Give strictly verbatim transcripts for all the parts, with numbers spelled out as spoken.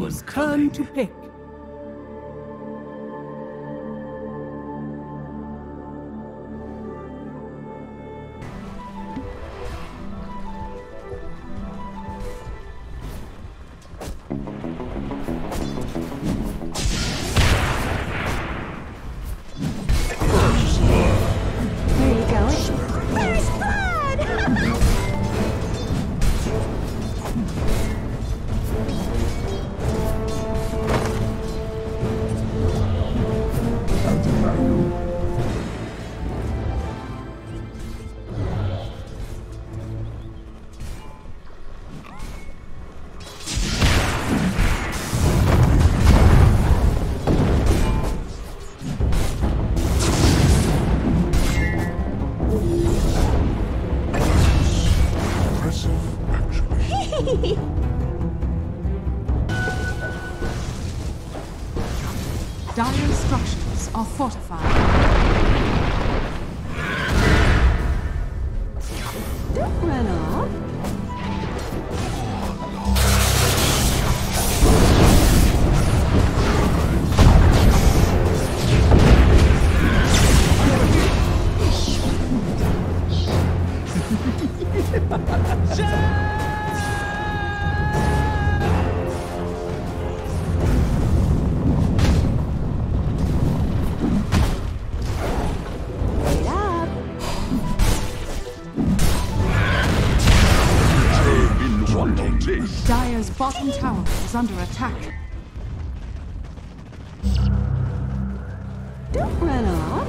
Dire's turn to pick. Dire's structures are fortified. Don't run off. Dire's bottom tower is under attack. Don't run off.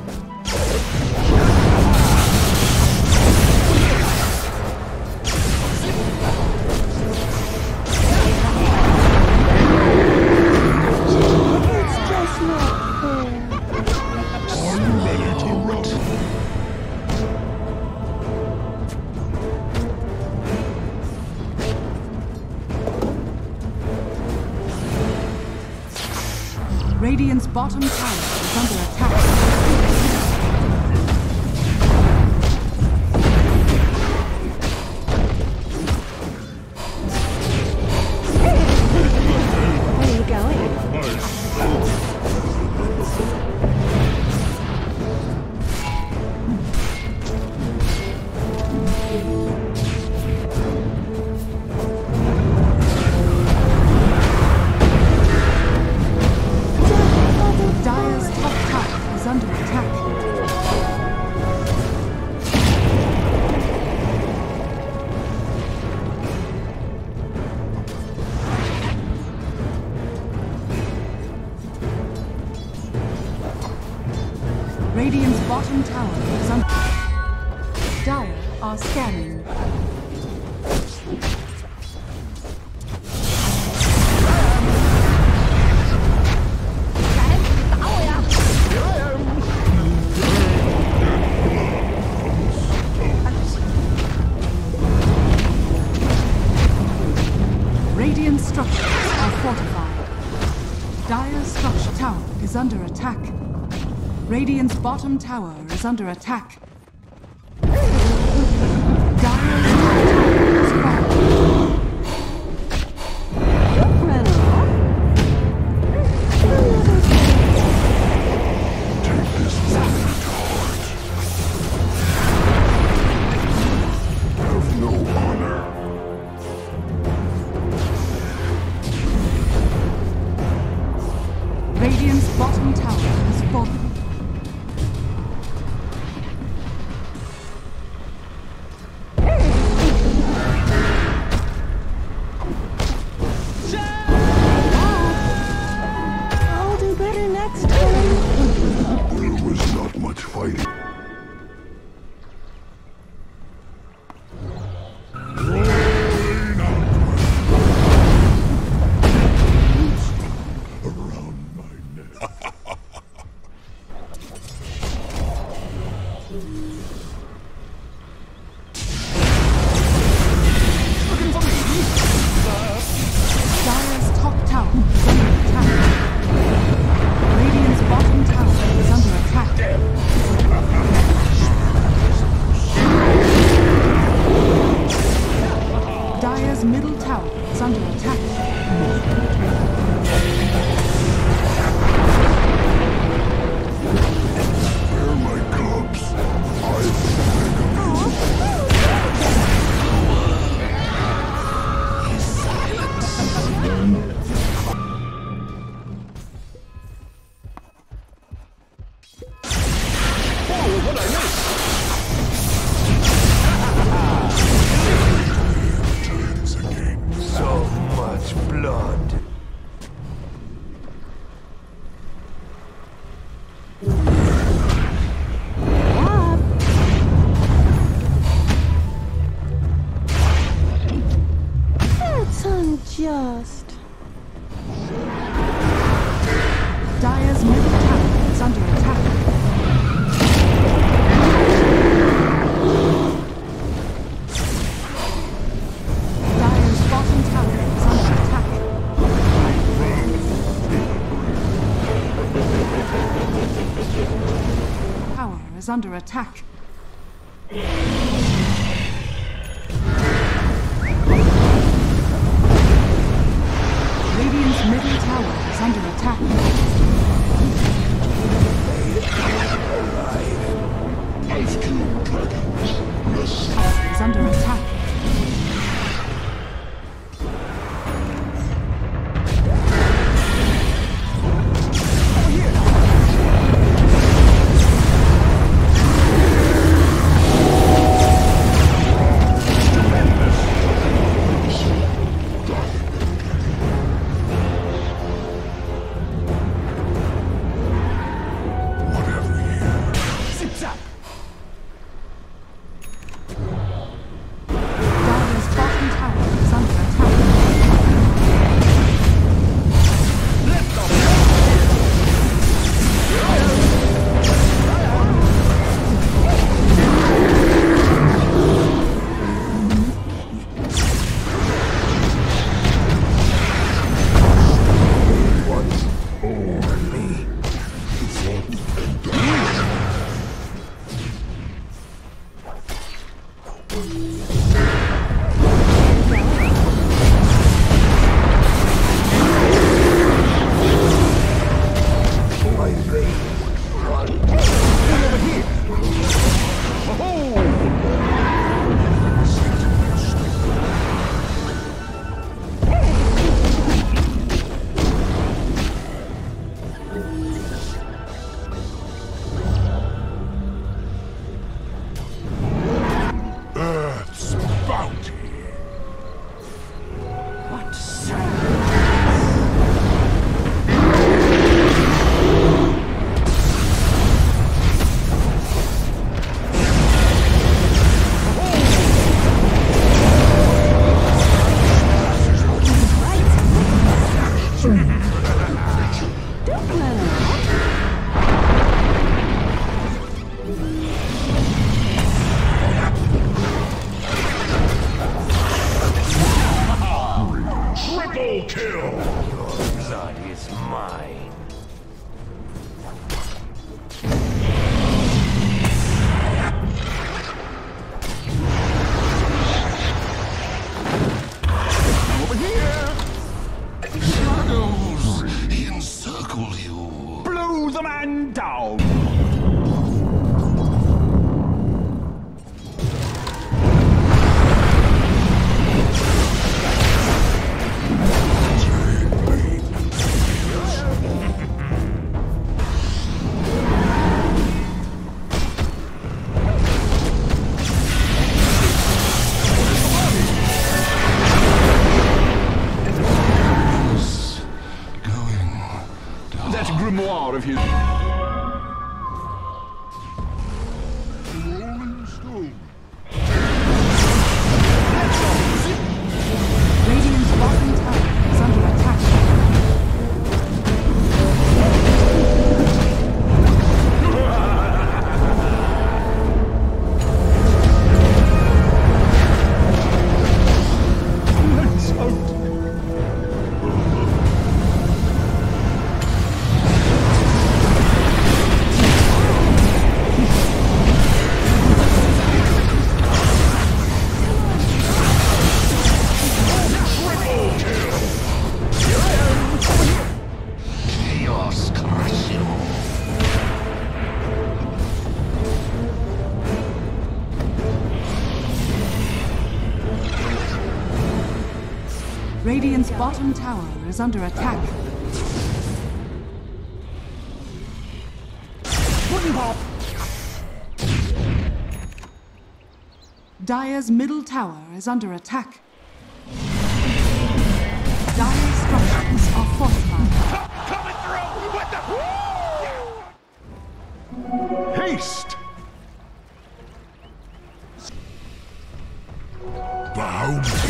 It's just not fair. I'm ready to rot. Radiant's bottom tower is under attack. Where are you going? Dire's top tower is under attack. Radiant's bottom tower is under. Dire are scanning. Radiant structures are fortified. Dire's structure tower is under attack. Radiant's bottom tower is under attack. Dire's top tower is falling. Run off. Take this man to heart. Have no honor. Radiant's bottom tower is fallen. I'll do better next time. There was not much fighting. Around my neck. is under attack. Radiant's middle tower is under attack. I've killed dragons. Yes. Is under attack. Grimoire of his. Rolling stone. Radiant's bottom tower is under attack. Radiant's bottom tower is under attack. Dire's middle tower is under attack. Dire's structures are fortified. Coming through with the haste. Bounty.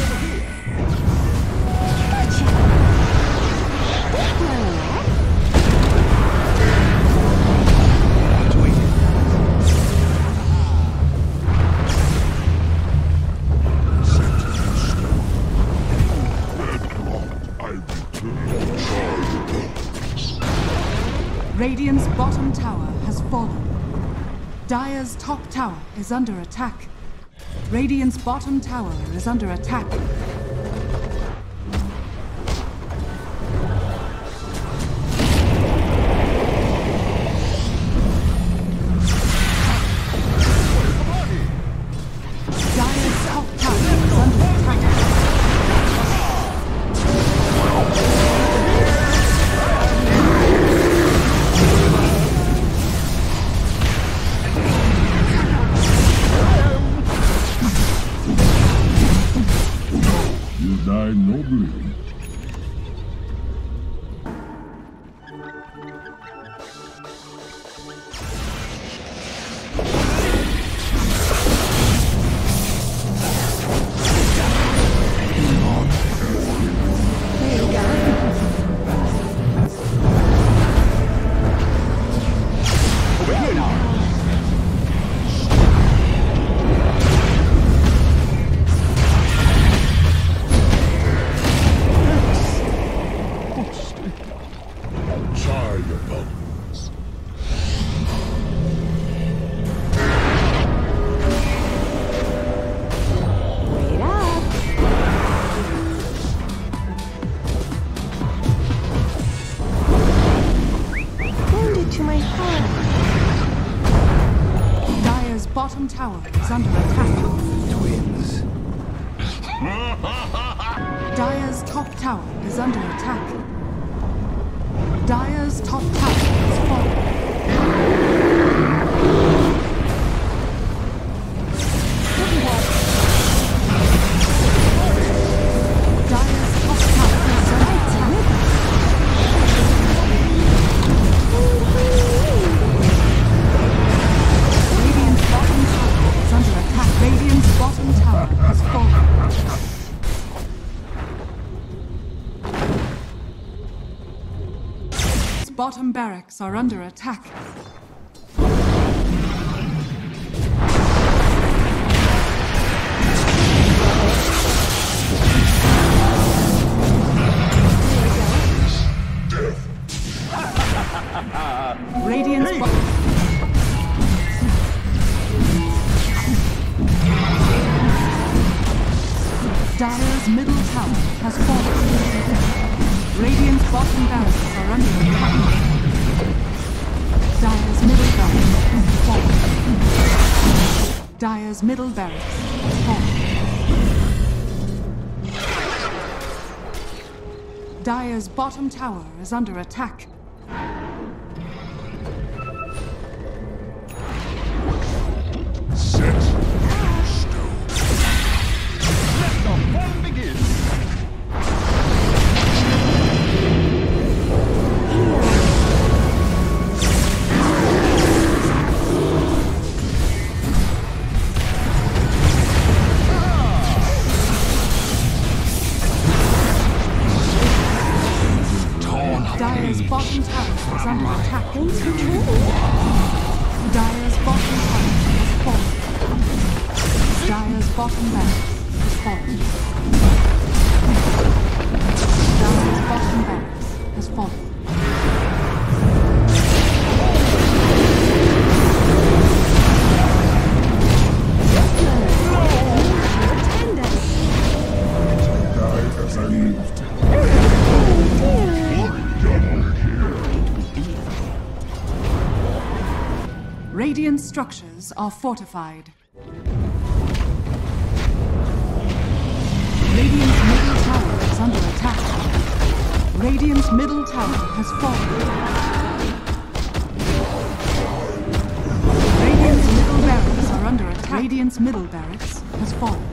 Radiant's bottom tower has fallen. Dire's top tower is under attack. Radiant's bottom tower is under attack. Dire's top tower is under attack. You die nobly. Try your bones. Wait up. Wounded to my heart. Dire's bottom tower is under attack. Twins. Dire's top tower is under attack. Dire's top tower is falling. Dire's top tower is under attack. Radiant's bottom tower is under attack. Radiant's bottom tower has fallen. Bottom barracks are under attack. Radiant's bottom. Dire's middle tower has fallen. Radiant's bottom barracks are under attack. Dire's middle barracks has fallen. Dire's middle barracks has fallen. Dire's bottom tower is under attack. Set. Let the fun begin. Dire's bottom tower is under attack. Thanks for training. Dire's bottom tower has fallen. Dire's bottom barracks has fallen. Dire's bottom barracks has fallen. Attend us. Die as I lived. Radiant structures are fortified. Radiant's middle tower is under attack. Radiant's middle tower has fallen. Radiant's middle barracks are under attack. Radiant's middle barracks has fallen.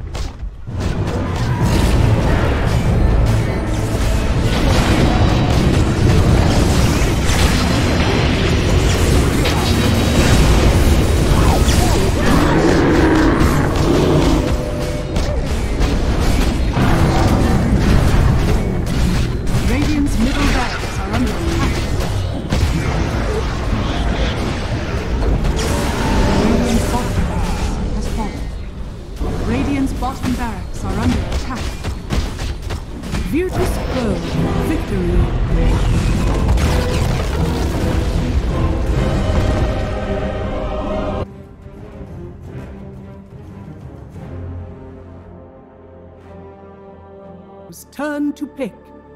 Radiant's middle barracks are under attack. Radiant's bottom barracks has fallen. Radiant's bottom barracks are under attack. Virtus Pro, victory. turn to pick.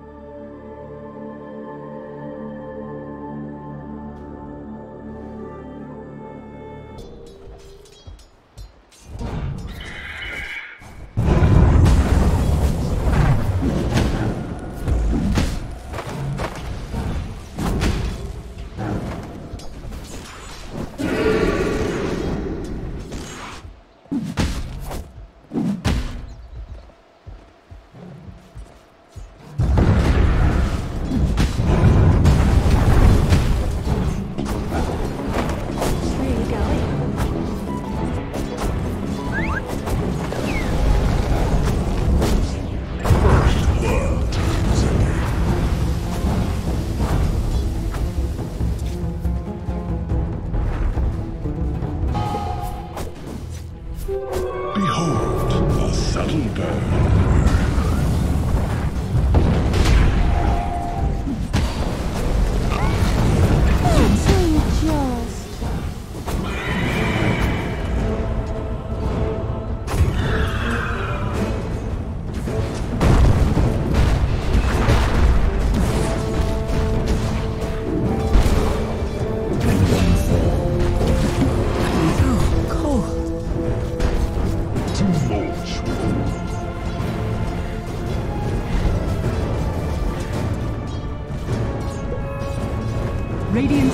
Radiant.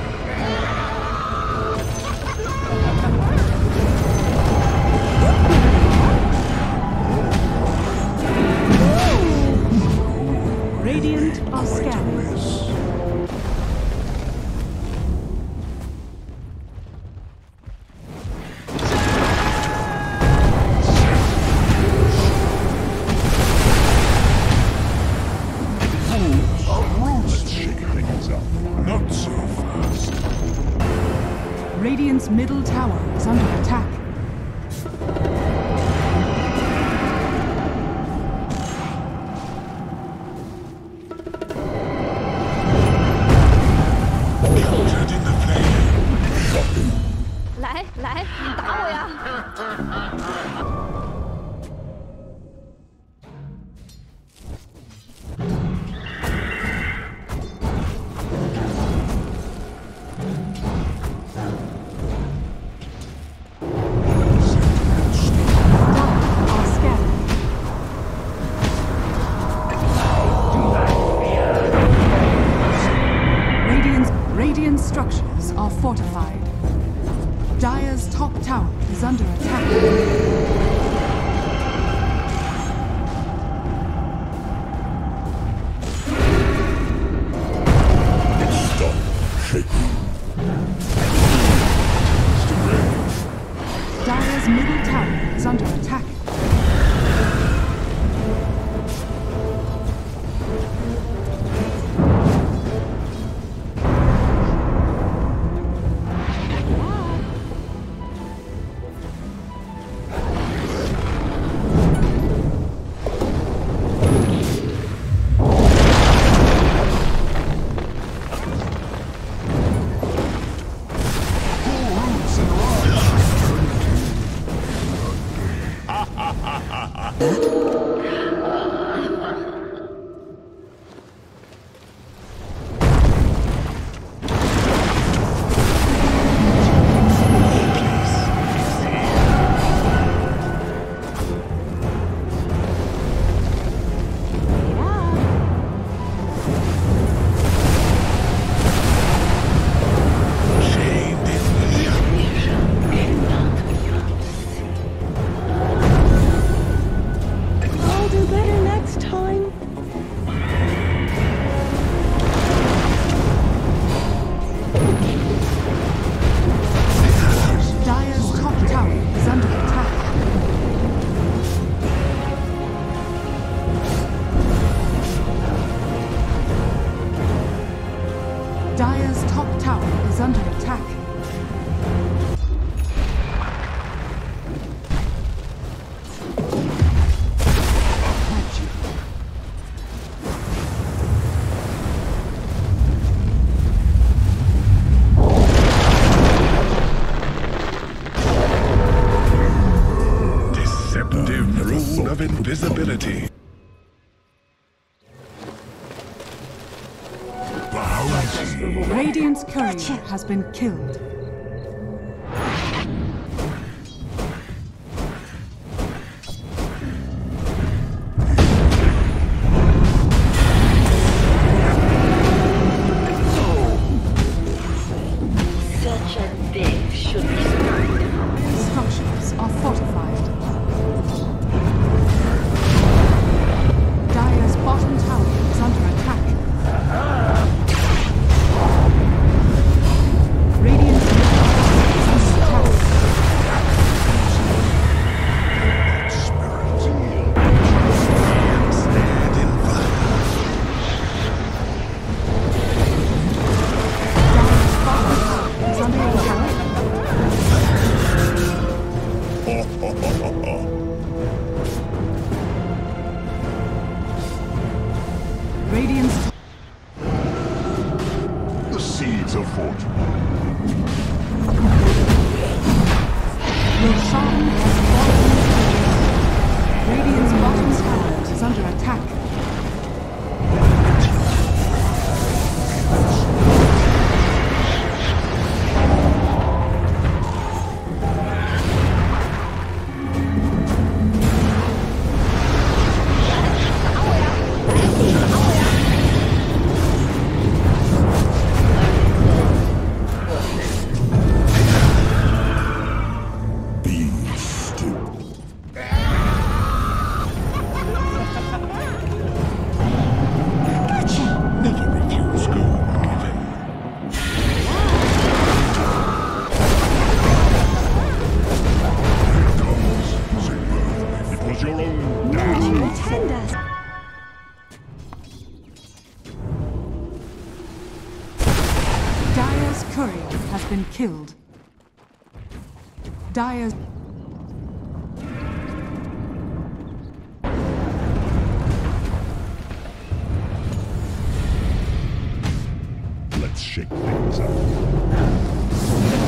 Radiant are scanning. Radiant's middle tower is under attack. Radiant structures are fortified. Dire's top tower is under attack. Stop shaking. Dire's middle tower is under attack. Dire's top tower is under attack. Deceptive rune of invisibility. Radiant's courier has been killed. Such a thing should be started. Structures are fortified. Dire's bottom tower is under attack. Radiant's middle tower is under attack. Dire's bottom tower is under attack. Radiant's The seeds of fortune. Roshan has fallen. Radiant's bottom tower is under attack. Be still. Never refuse gold given. Here comes Sigmund. It was your own dazzling Attend us. Dire's courier has been killed. Dire's Let's shake things up.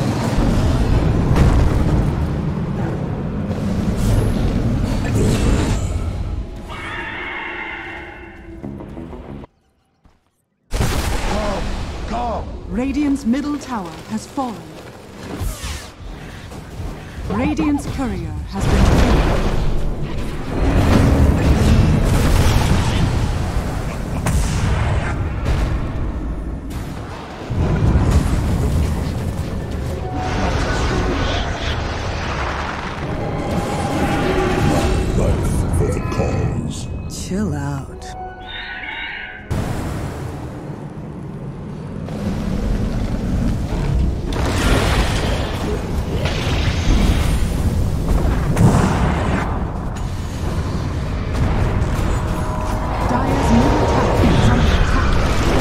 Radiant's middle tower has fallen. Radiant's courier has been killed. Life for the cause. Chill out. Dire's middle tower is under attack.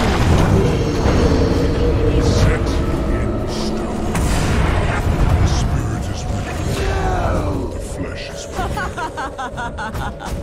Set in stone. The spirit is willing. The flesh is weak.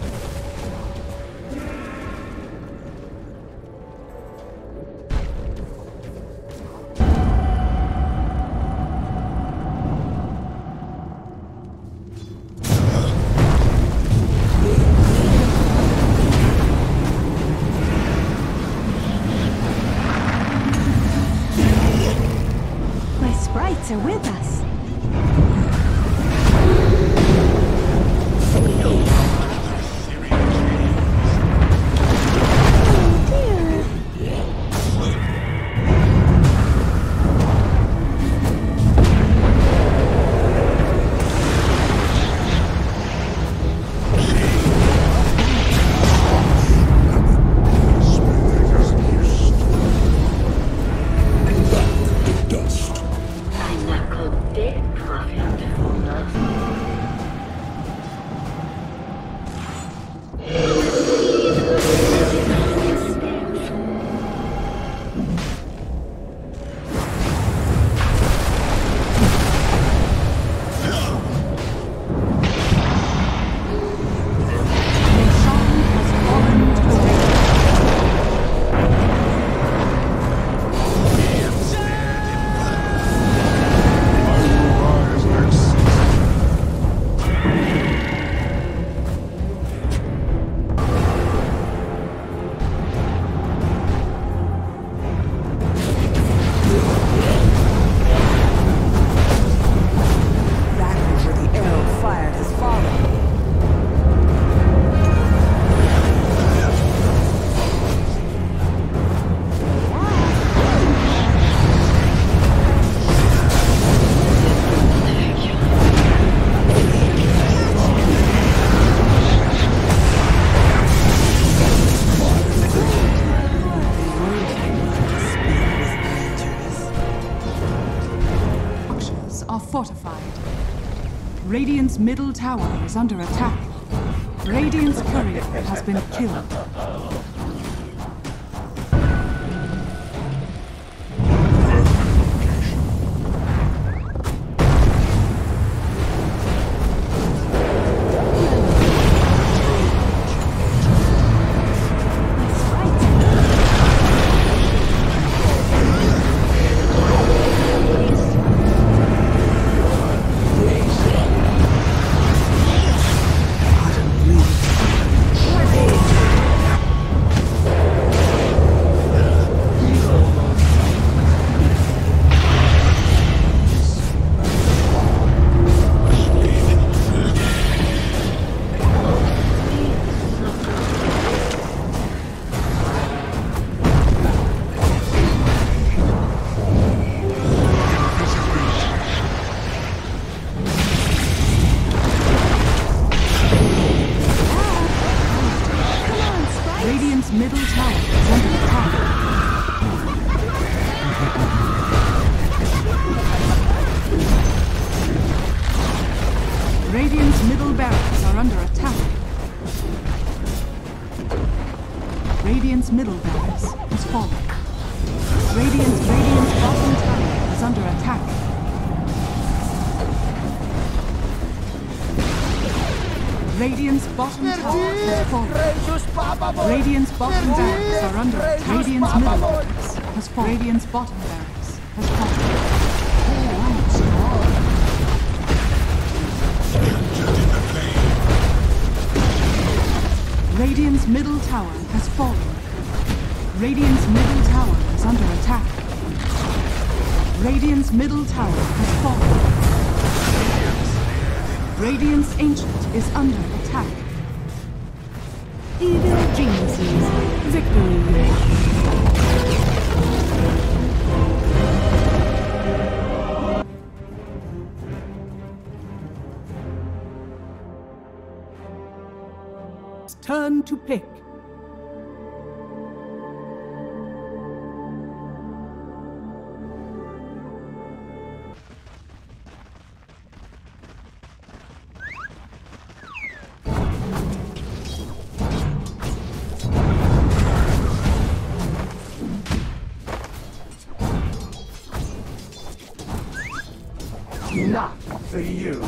My sprites are with us. Oh dear. The dust. I knuckle fortified. Radiant's middle tower is under attack. Radiant's courier has been killed. Radiant's middle barracks are under attack. Radiant's middle barracks has fallen. Radiant's Radiant's bottom tower is under attack. Radiant's bottom tower has fallen. Radiant's bottom barracks are under attack. Radiant's middle barracks has fallen. Radiant's bottom barracks has fallen. Radiant's middle tower has fallen. Radiant's middle tower is under attack. Radiant's middle tower has fallen. Radiant's ancient is under attack. Evil geniuses, victory. Turn to pick. Not for you.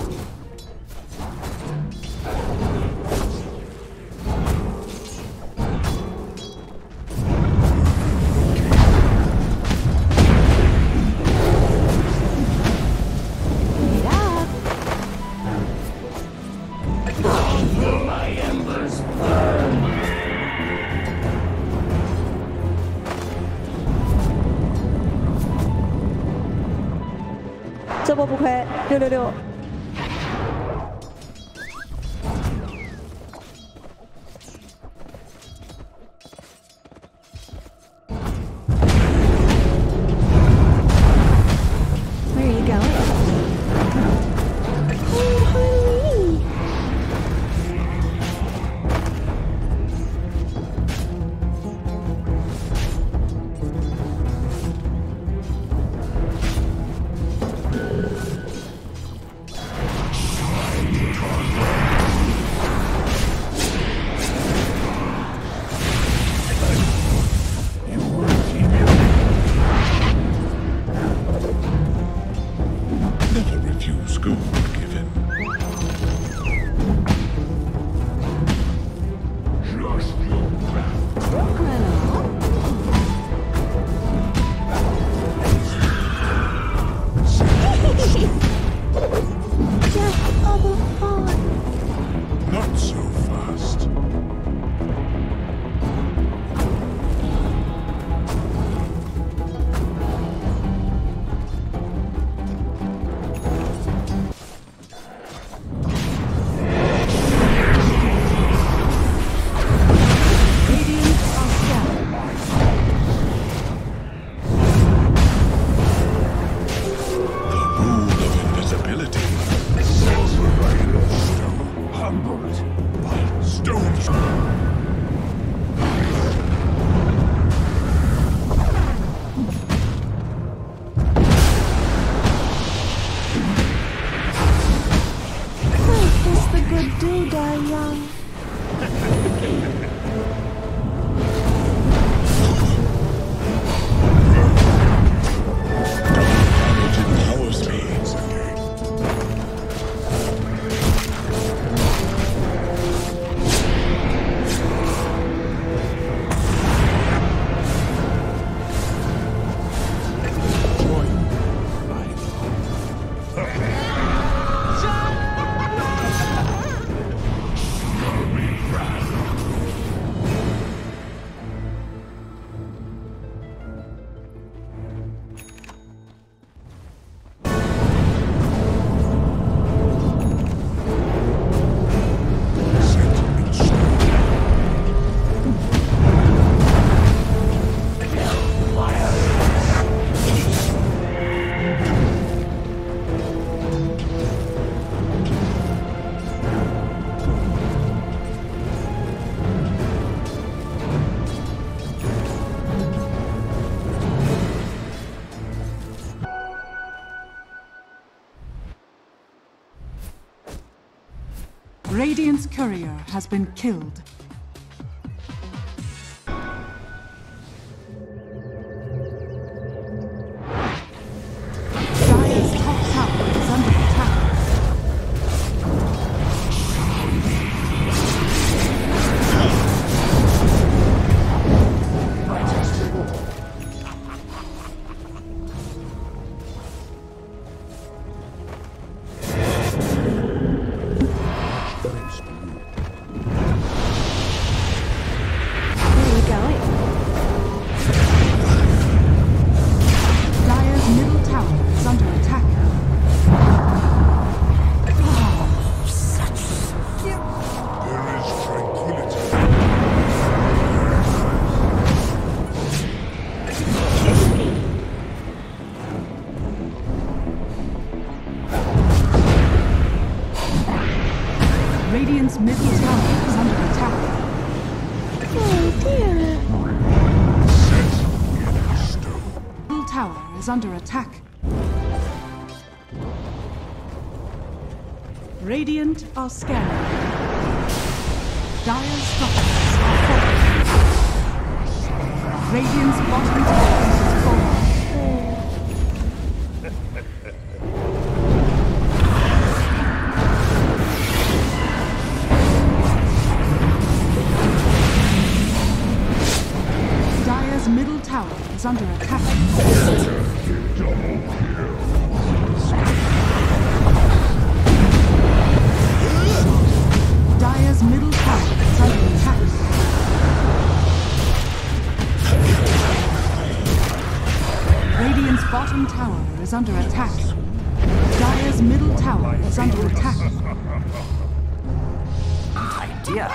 这波不亏，六六六。Where are you going? Oh, honey. Radiant's courier has been killed. Dire's top tower is under attack. Radiant's middle tower is under attack. Oh dear. Middle tower is under attack. Radiant are scanning. Dire's structures are falling. Radiant's bottom tower is falling. Middle tower is under attack. Dire's middle tower is under attack. Radiant's bottom tower is under attack. Dire's middle tower is under attack. Idea.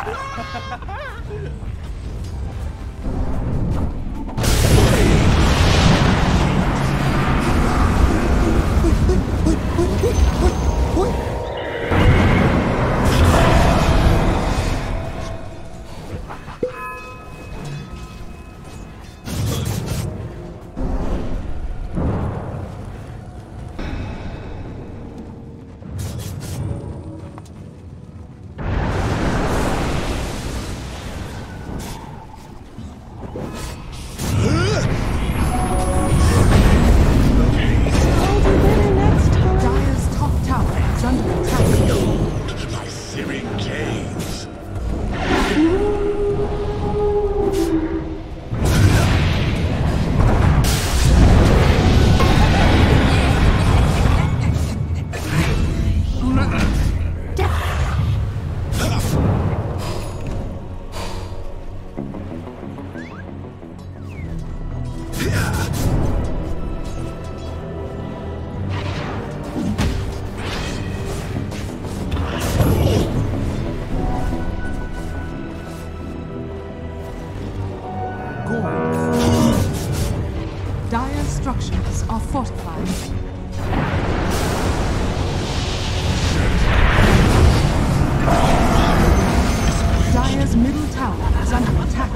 Dire's structures are fortified. Dire's middle tower is under attack.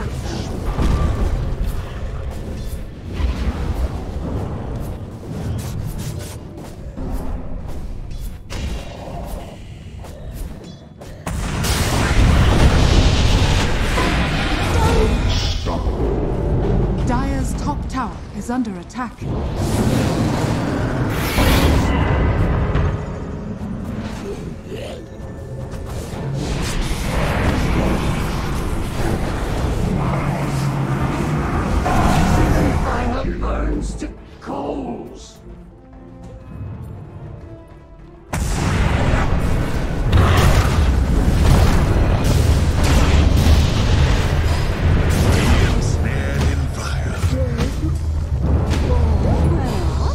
Dire's top tower is under attack. Fire burns to coals. Snared in fire.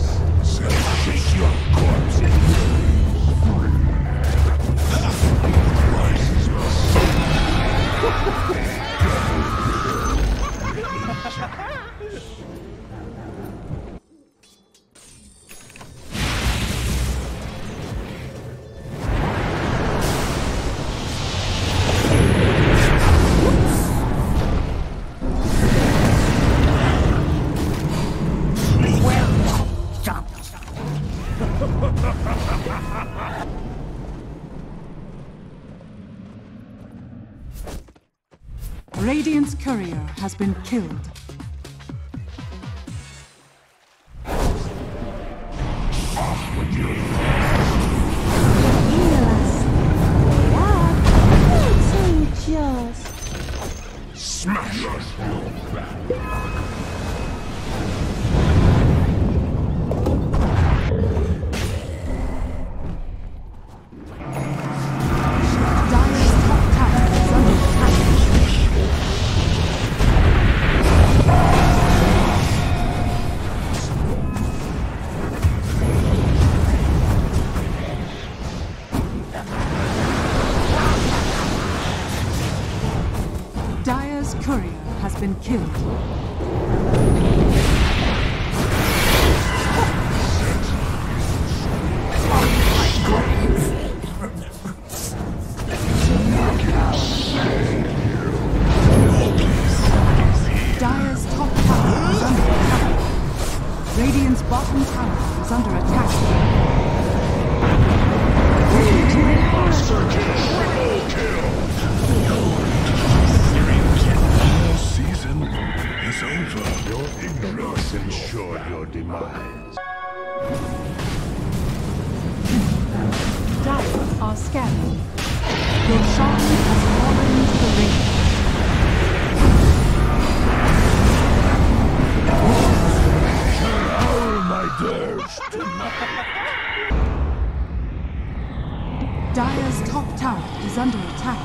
Radiant's courier has been killed. Just Smash us! Dire's top tower is under attack. Dire's courier has been killed. Dire's top tower is under attack. Radiant's bottom tower is under attack. Monster kill! Triple kill! Your season is over. Your ignorance ensured your demise. Dire are scanning. Roshan has fallen to the ring. All my thirst! Dire's top tower is under attack.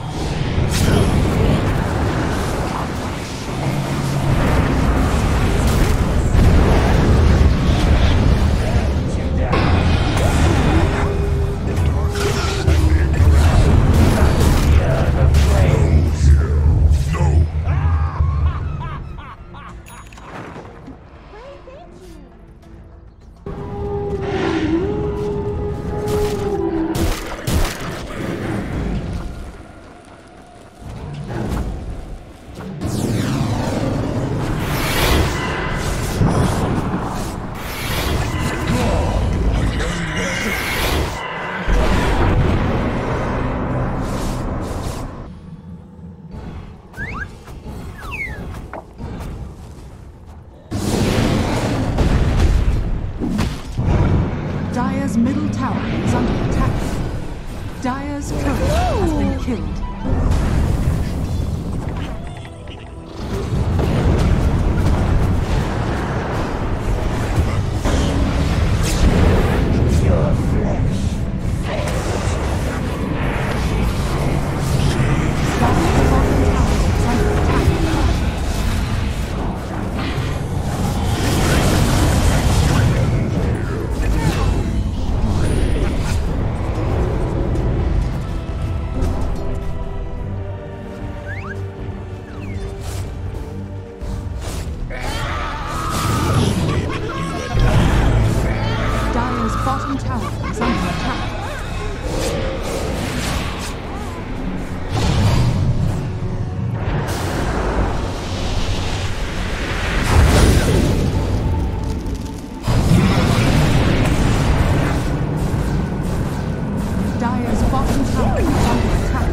Dire's middle tower is under attack. Dire's courier has been killed. Bottom tower is under attack. Dire's bottom tower is under attack.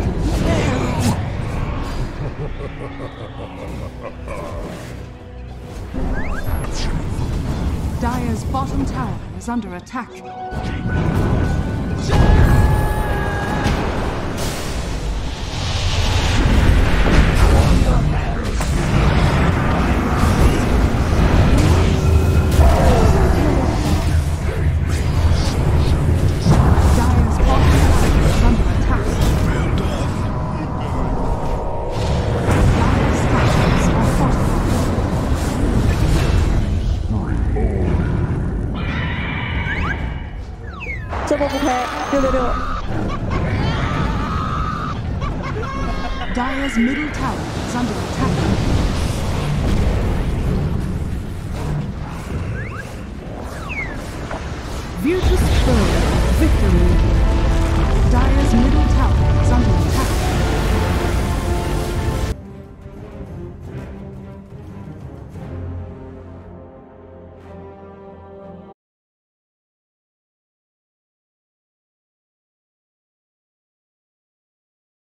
Dire's bottom tower is under attack. Dire's middle tower is under attack. Virtus Pro, victory. Dire's middle